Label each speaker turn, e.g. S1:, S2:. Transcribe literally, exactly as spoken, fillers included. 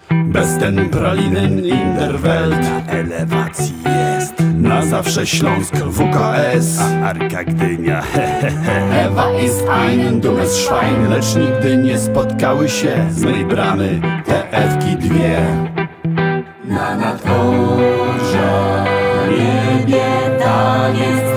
S1: Bez ten pralinen Interwelt.
S2: Na elewacji jest
S1: Na zawsze Śląsk W K S.
S2: a Arka Gdynia.
S1: Ewa ist ein dummes Schwein. Lecz nigdy nie spotkały się z mej bramy te Ewki dwie. Na nadworza niebie taniec